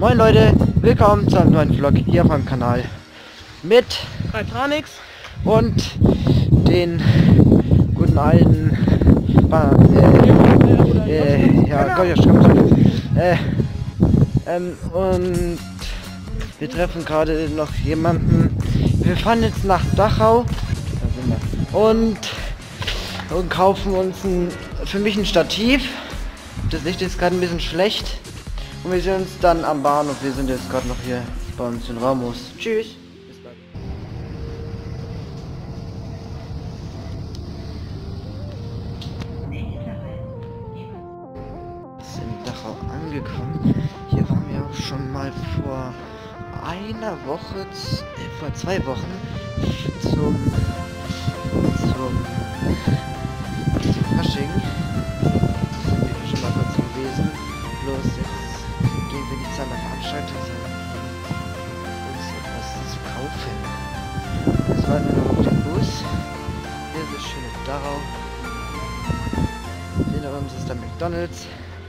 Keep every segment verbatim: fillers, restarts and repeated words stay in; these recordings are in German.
Moin Leute, willkommen zu einem neuen Vlog hier auf meinem Kanal mit Tritranix und den guten alten ba äh, äh, ja, Gott, ja, äh, ähm, und wir treffen gerade noch jemanden. Wir fahren jetzt nach Dachau da sind wir, und, und kaufen uns ein, für mich ein Stativ. Das Licht ist gerade ein bisschen schlecht. Und wir sehen uns dann am Bahnhof. Wir sind jetzt gerade noch hier bei uns in Ramos. Tschüss. Bis bald. Wir sind in Dachau angekommen. Hier waren wir auch schon mal vor einer Woche, äh, vor zwei Wochen zum zum zum Fasching. Sind wir schon mal kurz gewesen. Bloß jetzt gehen wir nicht zu einer Veranstaltung, sondern uns etwas zu kaufen. Jetzt warten wir noch auf den Bus. Hier ist das schöne Dachau. Hinter uns ist der McDonald's.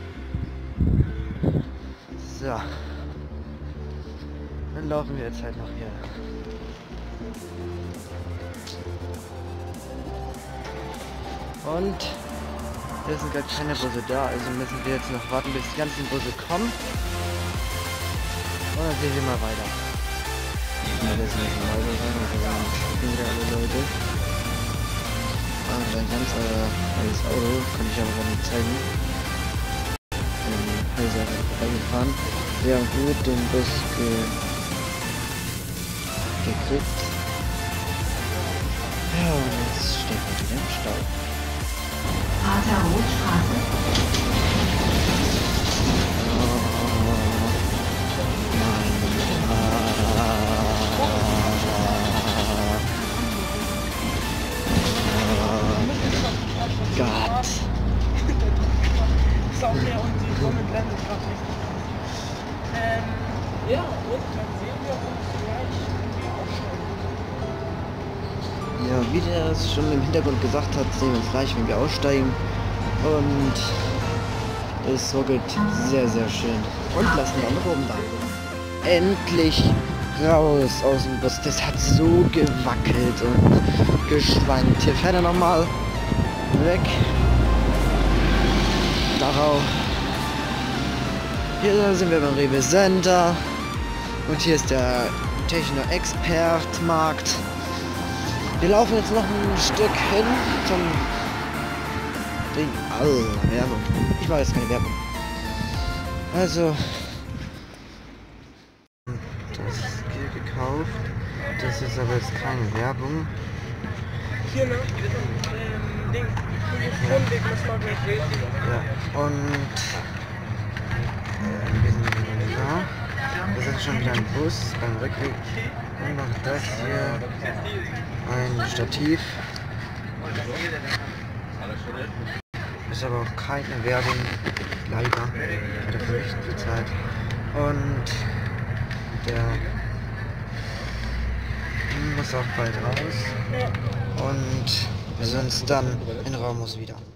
So. Dann laufen wir jetzt halt noch hier. Und hier sind gar keine Busse da, also müssen wir jetzt noch warten, bis die ganzen Busse kommen. Und dann sehen wir mal weiter. Ja, das ist nicht mal so sein, also dann wieder alle Leute. Und ein ganz äh, altes Auto, kann ich aber gar nicht zeigen. Ähm, hier ist ja gerade vorbeigefahren. Wir haben gut den Bus ge gekriegt. Ja, und jetzt steht man wieder im Stau. Prater-Roth-Straße. Gott. Ist auch mehr und die Sonne blendet gerade nicht. Ähm, ja, und dann sehen wir uns gleich irgendwie aussteigen. Ja, wie der es schon im Hintergrund gesagt hat, sehen wir uns gleich, wenn wir aussteigen. Und es ruckelt sehr, sehr schön. Und lassen wir auch oben da. Endlich raus aus dem Bus. Das hat so gewackelt und geschwankt. Hier fährt er nochmal weg. Darauf. Hier sind wir beim Rewe Center. Und hier ist der Techno-Expert-Markt. Wir laufen jetzt noch ein Stück hin zum Ding. Alter, Werbung. Ich mache jetzt keine Werbung. Also, das ist hier gekauft. Das ist aber jetzt keine Werbung. Hier, ne? Ähm, Ding. Rundweg, das war gleich. Ja, und äh, wir sind da. Wir sind schon wieder im Bus beim Rückweg. Und noch das hier. Ein Stativ. Ist aber auch keine Werbung. Leider. Hat er für mich bezahlt. Und der muss auch bald raus. Und wir sehen uns dann in Ramos wieder.